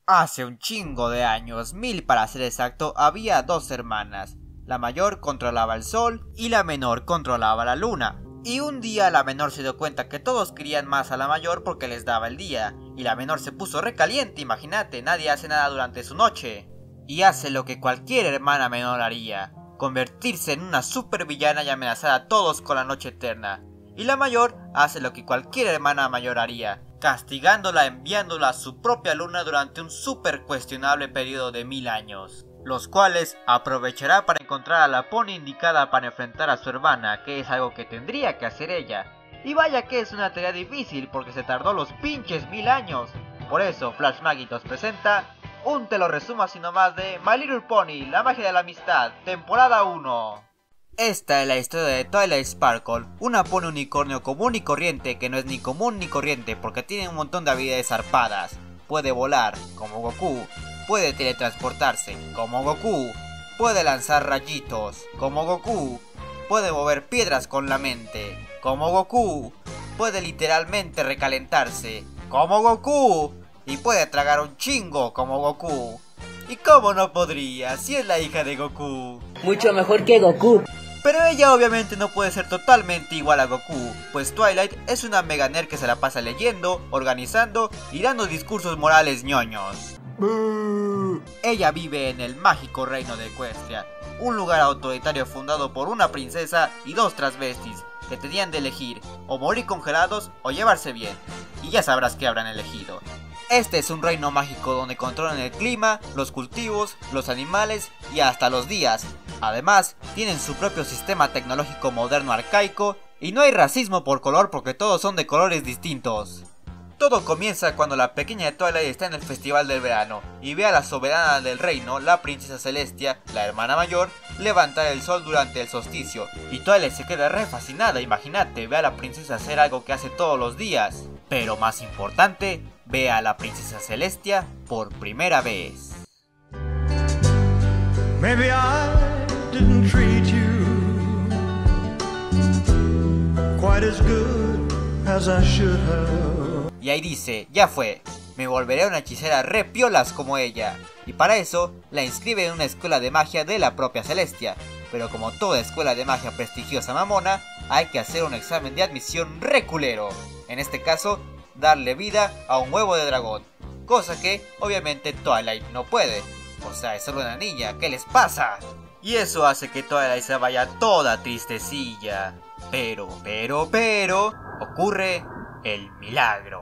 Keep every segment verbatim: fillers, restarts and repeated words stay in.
Hace un chingo de años, mil para ser exacto, había dos hermanas. La mayor controlaba el sol y la menor controlaba la luna. Y un día la menor se dio cuenta que todos querían más a la mayor porque les daba el día. Y la menor se puso recaliente, imagínate, nadie hace nada durante su noche. Y hace lo que cualquier hermana menor haría: convertirse en una supervillana y amenazar a todos con la noche eterna. Y la mayor hace lo que cualquier hermana mayor haría: castigándola enviándola a su propia luna durante un super cuestionable periodo de mil años, los cuales aprovechará para encontrar a la pony indicada para enfrentar a su hermana, que es algo que tendría que hacer ella. Y vaya que es una tarea difícil porque se tardó los pinches mil años. Por eso Flash Magic nos presenta un te lo resumo así nomás de My Little Pony, la magia de la amistad, temporada uno. Esta es la historia de Twilight Sparkle, una pony unicornio común y corriente que no es ni común ni corriente porque tiene un montón de habilidades zarpadas. Puede volar, como Goku, puede teletransportarse, como Goku, puede lanzar rayitos, como Goku, puede mover piedras con la mente, como Goku, puede literalmente recalentarse, como Goku, y puede tragar un chingo, como Goku. ¿Y cómo no podría, si es la hija de Goku? Mucho mejor que Goku. Pero ella obviamente no puede ser totalmente igual a Goku, pues Twilight es una mega nerd que se la pasa leyendo, organizando y dando discursos morales ñoños. Ella vive en el mágico reino de Equestria, un lugar autoritario fundado por una princesa y dos transvestis que tenían de elegir o morir congelados o llevarse bien, y ya sabrás qué habrán elegido. Este es un reino mágico donde controlan el clima, los cultivos, los animales y hasta los días. Además, tienen su propio sistema tecnológico moderno arcaico y no hay racismo por color porque todos son de colores distintos. Todo comienza cuando la pequeña Twilight está en el festival del verano y ve a la soberana del reino, la princesa Celestia, la hermana mayor, levantar el sol durante el solsticio. Y Twilight se queda re fascinada, imagínate, ve a la princesa hacer algo que hace todos los días. Pero más importante, ve a la princesa Celestia por primera vez. Maybe I didn't treat you quite as good as I should have. Y ahí dice, ya fue, me volveré una hechicera re piolas como ella. Y para eso, la inscribe en una escuela de magia de la propia Celestia. Pero como toda escuela de magia prestigiosa mamona, hay que hacer un examen de admisión re culero. En este caso, darle vida a un huevo de dragón. Cosa que, obviamente, Twilight no puede. O sea, es solo una niña, ¿qué les pasa? Y eso hace que Twilight se vaya toda tristecilla. Pero, pero, pero, ocurre el milagro.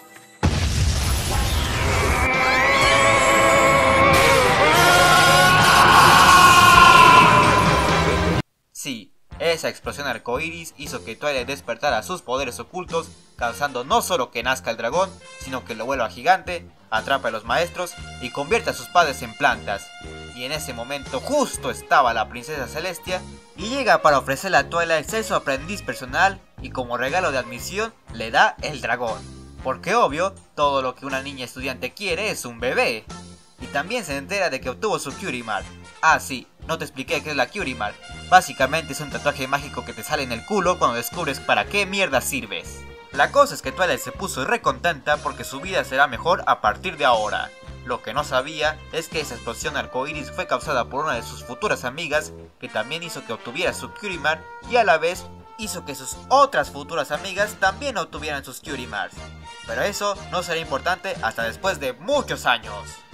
Sí, esa explosión arcoíris hizo que Twilight despertara sus poderes ocultos, causando no solo que nazca el dragón, sino que lo vuelva gigante, atrape a los maestros y convierta a sus padres en plantas. Y en ese momento justo estaba la princesa Celestia y llega para ofrecerle a Twilight ser su aprendiz personal y como regalo de admisión le da el dragón. Porque obvio, todo lo que una niña estudiante quiere es un bebé. Y también se entera de que obtuvo su Cutie Mark. Ah sí, no te expliqué qué es la Cutie Mark. Básicamente es un tatuaje mágico que te sale en el culo cuando descubres para qué mierda sirves. La cosa es que Twilight se puso re contenta porque su vida será mejor a partir de ahora. Lo que no sabía es que esa explosión arcoíris fue causada por una de sus futuras amigas que también hizo que obtuviera su Cutie Mark y a la vez hizo que sus otras futuras amigas también obtuvieran sus Cutie Marks. Pero eso no será importante hasta después de muchos años.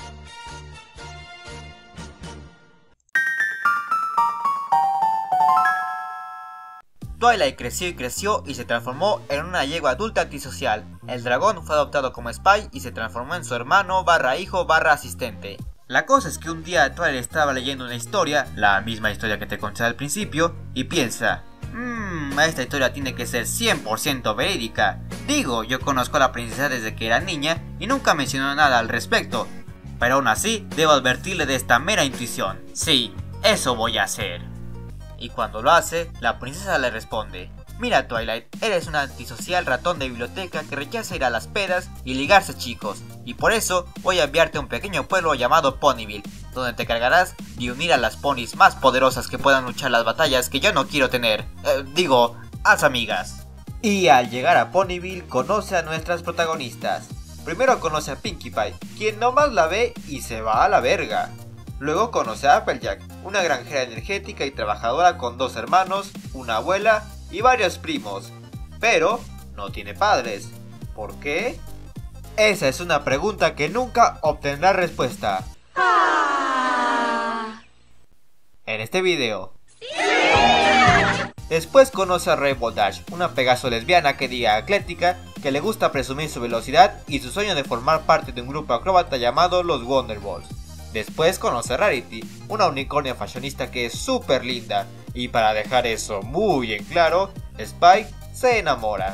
Twilight creció y creció y se transformó en una yegua adulta antisocial. El dragón fue adoptado como spy y se transformó en su hermano barra hijo barra asistente. La cosa es que un día Twilight estaba leyendo una historia, la misma historia que te conté al principio, y piensa: Mmm, esta historia tiene que ser cien por ciento verídica. Digo, yo conozco a la princesa desde que era niña y nunca mencionó nada al respecto. Pero aún así, debo advertirle de esta mera intuición. Sí, eso voy a hacer. Y cuando lo hace, la princesa le responde: mira Twilight, eres un antisocial ratón de biblioteca que rechaza ir a las pedas y ligarse chicos. Y por eso voy a enviarte a un pequeño pueblo llamado Ponyville, donde te cargarás de unir a las ponis más poderosas que puedan luchar las batallas que yo no quiero tener. Eh, digo, haz amigas. Y al llegar a Ponyville conoce a nuestras protagonistas. Primero conoce a Pinkie Pie, quien nomás la ve y se va a la verga. Luego conoce a Applejack, una granjera energética y trabajadora con dos hermanos, una abuela y varios primos. Pero no tiene padres. ¿Por qué? Esa es una pregunta que nunca obtendrá respuesta. Ah. En este video. Después conoce a Rainbow Dash, una Pegaso lesbiana que diga atlética, que le gusta presumir su velocidad y su sueño de formar parte de un grupo acróbata llamado los Wonderballs. Después conoce a Rarity, una unicornio fashionista que es súper linda, y para dejar eso muy en claro, Spike se enamora.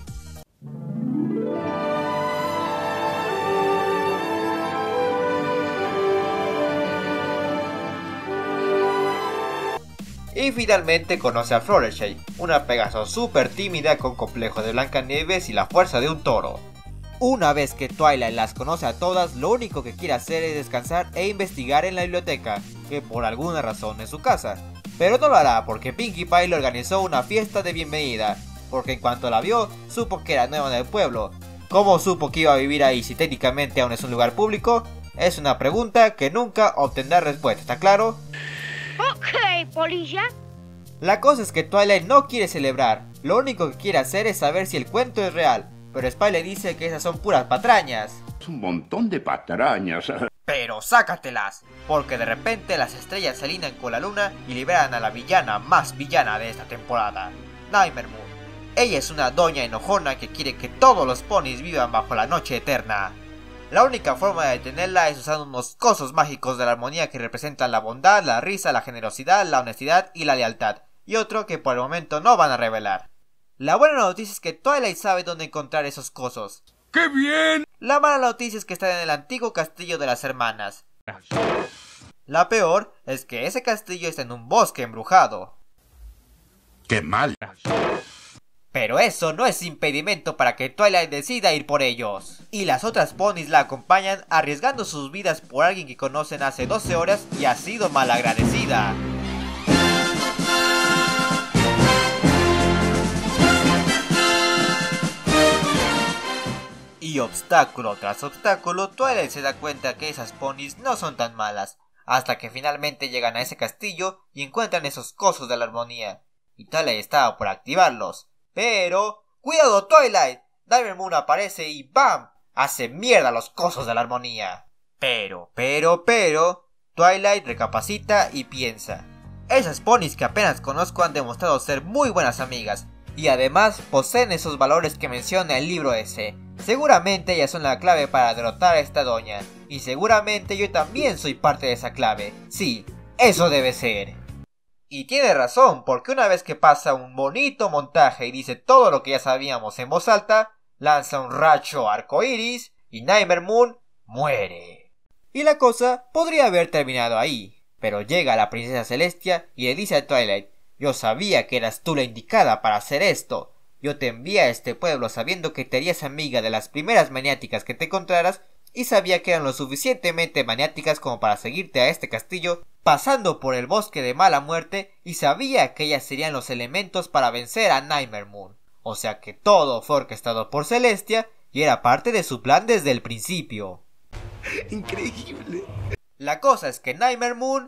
Y finalmente conoce a Fluttershy, una Pegaso súper tímida con complejo de Blancanieves y la fuerza de un toro. Una vez que Twilight las conoce a todas, lo único que quiere hacer es descansar e investigar en la biblioteca, que por alguna razón es su casa. Pero no lo hará porque Pinkie Pie le organizó una fiesta de bienvenida, porque en cuanto la vio, supo que era nueva en el pueblo. ¿Cómo supo que iba a vivir ahí si técnicamente aún es un lugar público? Es una pregunta que nunca obtendrá respuesta, ¿está claro? Ok, polilla. La cosa es que Twilight no quiere celebrar, lo único que quiere hacer es saber si el cuento es real, pero Spike le dice que esas son puras patrañas. Es un montón de patrañas. Pero sácatelas, porque de repente las estrellas se alinean con la luna y liberan a la villana más villana de esta temporada, Nightmare Moon. Ella es una doña enojona que quiere que todos los ponis vivan bajo la noche eterna. La única forma de detenerla es usando unos cosos mágicos de la armonía que representan la bondad, la risa, la generosidad, la honestidad y la lealtad, y otro que por el momento no van a revelar. La buena noticia es que Twilight sabe dónde encontrar esos cosos. ¡Qué bien! La mala noticia es que están en el antiguo castillo de las hermanas. La peor es que ese castillo está en un bosque embrujado. ¡Qué mal! Pero eso no es impedimento para que Twilight decida ir por ellos. Y las otras ponis la acompañan arriesgando sus vidas por alguien que conocen hace doce horas y ha sido malagradecida. Y obstáculo tras obstáculo, Twilight se da cuenta que esas ponis no son tan malas, hasta que finalmente llegan a ese castillo y encuentran esos cosos de la armonía. Y Twilight estaba por activarlos. Pero... ¡cuidado, Twilight! Nightmare Moon aparece y ¡bam! Hace mierda los cosos de la armonía. Pero, pero, pero... Twilight recapacita y piensa. Esas ponis que apenas conozco han demostrado ser muy buenas amigas. Y además poseen esos valores que menciona el libro ese. Seguramente ellas son la clave para derrotar a esta doña. Y seguramente yo también soy parte de esa clave. Sí, eso debe ser. Y tiene razón, porque una vez que pasa un bonito montaje y dice todo lo que ya sabíamos en voz alta, lanza un rayo arcoíris y Nightmare Moon muere. Y la cosa podría haber terminado ahí, pero llega la princesa Celestia y le dice a Twilight: yo sabía que eras tú la indicada para hacer esto. Yo te envié a este pueblo sabiendo que te harías amiga de las primeras maniáticas que te encontraras y sabía que eran lo suficientemente maniáticas como para seguirte a este castillo, pasando por el bosque de mala muerte, y sabía que ellas serían los elementos para vencer a Nightmare Moon. O sea que todo fue orquestado por Celestia y era parte de su plan desde el principio. Increíble. La cosa es que Nightmare Moon...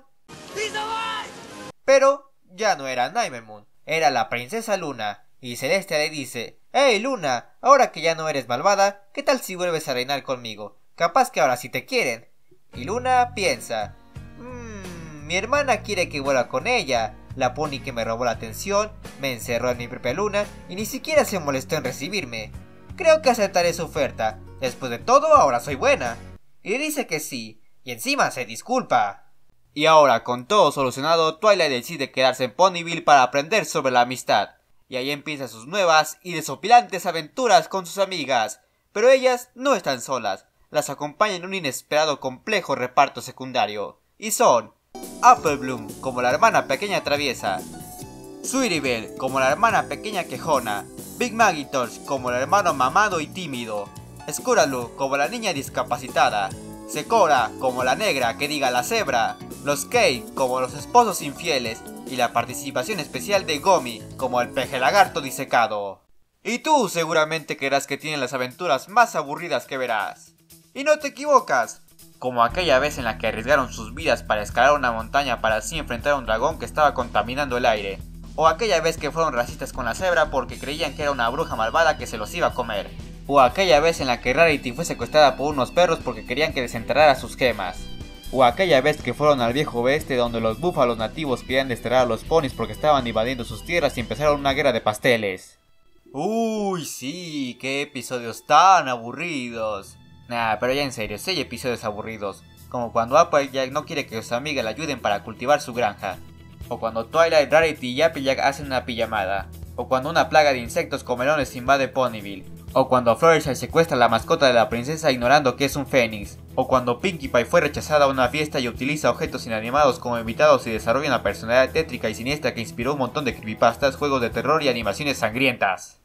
Pero ya no era Nightmare Moon, era la princesa Luna, y Celestia le dice: hey Luna, ahora que ya no eres malvada, ¿qué tal si vuelves a reinar conmigo? Capaz que ahora sí te quieren. Y Luna piensa: mmm, mi hermana quiere que vuelva con ella. La pony que me robó la atención me encerró en mi propia luna y ni siquiera se molestó en recibirme. Creo que aceptaré su oferta. Después de todo, ahora soy buena. Y le dice que sí, y encima se disculpa. Y ahora, con todo solucionado, Twilight decide quedarse en Ponyville para aprender sobre la amistad. Y ahí empiezan sus nuevas y desopilantes aventuras con sus amigas. Pero ellas no están solas. Las acompaña en un inesperado complejo reparto secundario. Y son Apple Bloom como la hermana pequeña traviesa, Sweetie Belle como la hermana pequeña quejona, Big Macintosh como el hermano mamado y tímido, Scootaloo como la niña discapacitada, Secora como la negra que diga la cebra, los Kate como los esposos infieles y la participación especial de Gomi como el peje lagarto disecado. Y tú seguramente creerás que tienen las aventuras más aburridas que verás. Y no te equivocas. Como aquella vez en la que arriesgaron sus vidas para escalar una montaña para así enfrentar a un dragón que estaba contaminando el aire. O aquella vez que fueron racistas con la cebra porque creían que era una bruja malvada que se los iba a comer. O aquella vez en la que Rarity fue secuestrada por unos perros porque querían que desenterrara sus gemas. O aquella vez que fueron al viejo oeste donde los búfalos nativos querían desterrar a los ponis porque estaban invadiendo sus tierras y empezaron una guerra de pasteles. Uy, sí, qué episodios tan aburridos. Nah, pero ya en serio, sí hay episodios aburridos. Como cuando Applejack no quiere que sus amigas le ayuden para cultivar su granja. O cuando Twilight, Rarity y Applejack hacen una pijamada. O cuando una plaga de insectos comelones invade Ponyville. O cuando Fluttershy secuestra a la mascota de la princesa ignorando que es un fénix. O cuando Pinkie Pie fue rechazada a una fiesta y utiliza objetos inanimados como invitados y desarrolla una personalidad tétrica y siniestra que inspiró un montón de creepypastas, juegos de terror y animaciones sangrientas.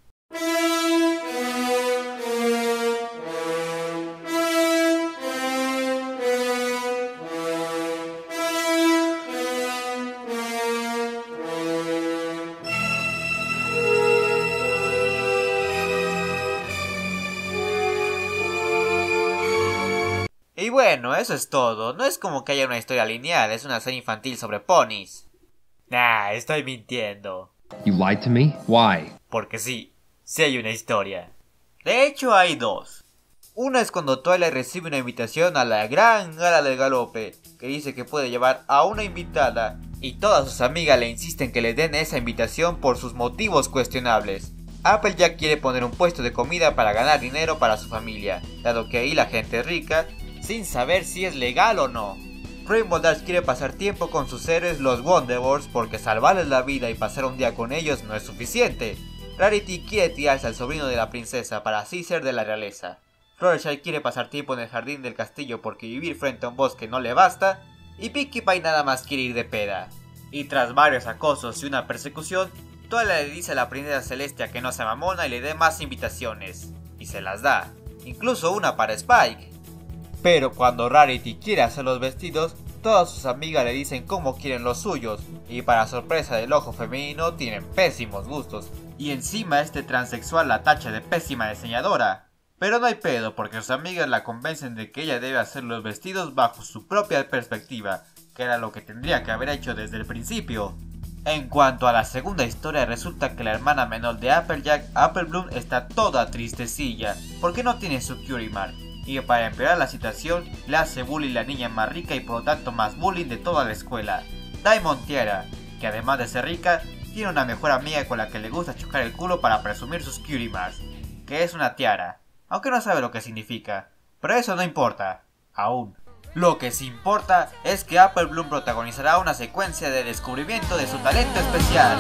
Y bueno, eso es todo. No es como que haya una historia lineal, es una serie infantil sobre ponis. Nah, estoy mintiendo. You lied to me? Why? Porque sí, sí hay una historia. De hecho hay dos. Una es cuando Twilight recibe una invitación a la gran gala del galope, que dice que puede llevar a una invitada, y todas sus amigas le insisten que le den esa invitación por sus motivos cuestionables. Applejack quiere poner un puesto de comida para ganar dinero para su familia, dado que ahí la gente es rica, sin saber si es legal o no. Rainbow Dash quiere pasar tiempo con sus héroes los Wonderboards porque salvarles la vida y pasar un día con ellos no es suficiente. Rarity quiere tirarse al sobrino de la princesa para así ser de la realeza. Fluttershy quiere pasar tiempo en el jardín del castillo porque vivir frente a un bosque no le basta. Y Pinkie Pie nada más quiere ir de peda. Y tras varios acosos y una persecución, Twilight le dice a la princesa Celestia que no se mamona y le dé más invitaciones. Y se las da, incluso una para Spike. Pero cuando Rarity quiere hacer los vestidos, todas sus amigas le dicen cómo quieren los suyos, y para sorpresa del ojo femenino tienen pésimos gustos, y encima este transexual la tacha de pésima diseñadora. Pero no hay pedo porque sus amigas la convencen de que ella debe hacer los vestidos bajo su propia perspectiva, que era lo que tendría que haber hecho desde el principio. En cuanto a la segunda historia, resulta que la hermana menor de Applejack, Applebloom, está toda tristecilla, porque no tiene su Cutie Mark. Y para empeorar la situación, le hace bullying la niña más rica y por lo tanto más bullying de toda la escuela, Diamond Tiara, que además de ser rica, tiene una mejor amiga con la que le gusta chocar el culo para presumir sus cutie marks, que es una tiara, aunque no sabe lo que significa, pero eso no importa, aún. Lo que sí importa es que Applebloom protagonizará una secuencia de descubrimiento de su talento especial.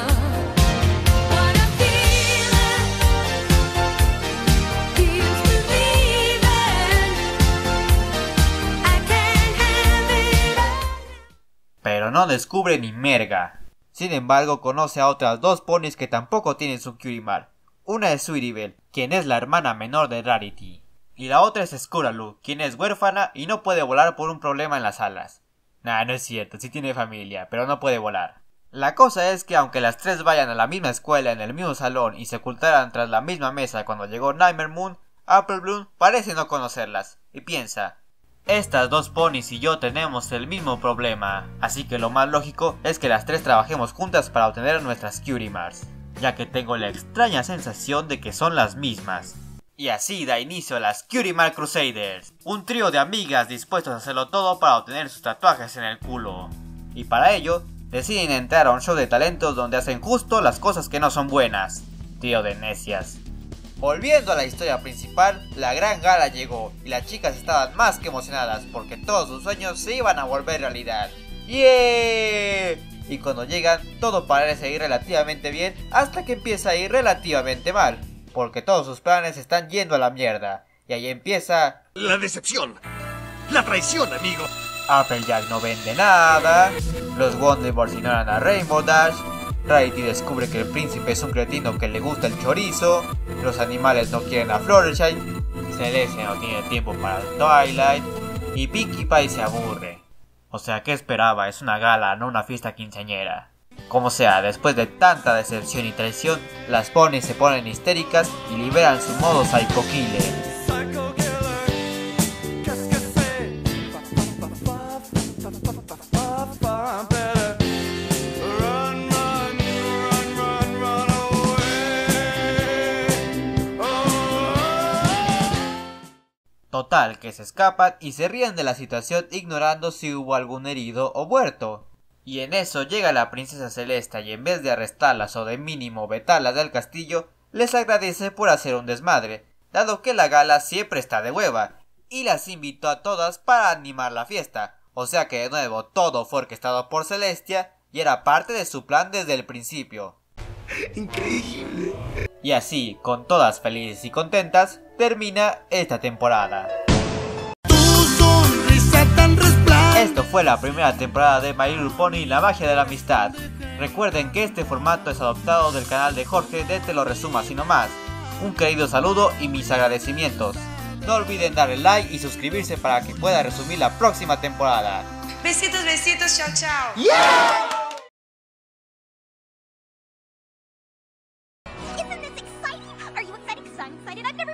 Pero no descubre ni merga. Sin embargo, conoce a otras dos ponis que tampoco tienen su Cutie Mark. Una es Sweetie Belle, quien es la hermana menor de Rarity. Y la otra es Scootaloo, quien es huérfana y no puede volar por un problema en las alas. Nah, no es cierto, sí tiene familia, pero no puede volar. La cosa es que aunque las tres vayan a la misma escuela en el mismo salón y se ocultaran tras la misma mesa cuando llegó Nightmare Moon, Applebloom parece no conocerlas, y piensa: estas dos ponis y yo tenemos el mismo problema, así que lo más lógico es que las tres trabajemos juntas para obtener nuestras Cutie Marks, ya que tengo la extraña sensación de que son las mismas. Y así da inicio a las Cutie Mark Crusaders, un trío de amigas dispuestos a hacerlo todo para obtener sus tatuajes en el culo. Y para ello, deciden entrar a un show de talentos donde hacen justo las cosas que no son buenas. Trío de necias. Volviendo a la historia principal, la gran gala llegó y las chicas estaban más que emocionadas porque todos sus sueños se iban a volver realidad. ¡Yeah! Y cuando llegan, todo parece ir relativamente bien hasta que empieza a ir relativamente mal, porque todos sus planes están yendo a la mierda. Y ahí empieza... la decepción, la traición, amigo. Applejack no vende nada, los Wonderboards ignoran a Rainbow Dash, Rarity descubre que el príncipe es un cretino que le gusta el chorizo, los animales no quieren a Fluttershy, Celestia no tiene tiempo para Twilight y Pinkie Pie se aburre. O sea, ¿qué esperaba? Es una gala, no una fiesta quinceañera. Como sea, después de tanta decepción y traición, las ponis se ponen histéricas y liberan su modo Psycho Killer. Total, que se escapan y se ríen de la situación ignorando si hubo algún herido o muerto. Y en eso llega la princesa Celesta y en vez de arrestarlas o de mínimo vetarlas del castillo, les agradece por hacer un desmadre, dado que la gala siempre está de hueva, y las invitó a todas para animar la fiesta, o sea que de nuevo todo fue orquestado por Celestia y era parte de su plan desde el principio. Increíble. Y así, con todas felices y contentas, termina esta temporada. Esto fue la primera temporada de My Little Pony, la magia de la amistad. Recuerden que este formato es adoptado del canal de Jorge de Te lo resumo así nomás. Un querido saludo y mis agradecimientos. No olviden darle like y suscribirse para que pueda resumir la próxima temporada. Besitos, besitos, chao, chao. ¡Yeah! Isn't this exciting? Are you excited? 'Cause I'm excited. I've never